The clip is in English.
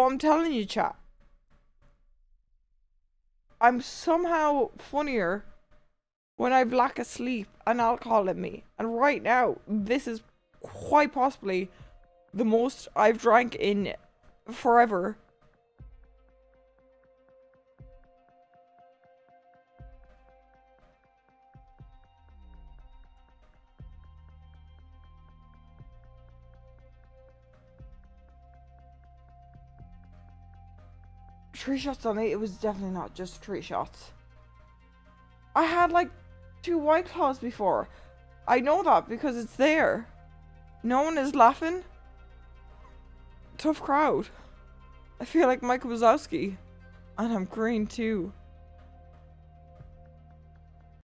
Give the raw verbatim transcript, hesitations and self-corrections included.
I'm telling you, chat. I'm somehow funnier when I've lack of sleep and alcohol in me. And right now, this is quite possibly the most I've drank in forever. Three shots on it, it was definitely not just three shots. I had like two White Claws before. I know that because it's there. No one is laughing. Tough crowd. I feel like Mike Wazowski. And I'm green too.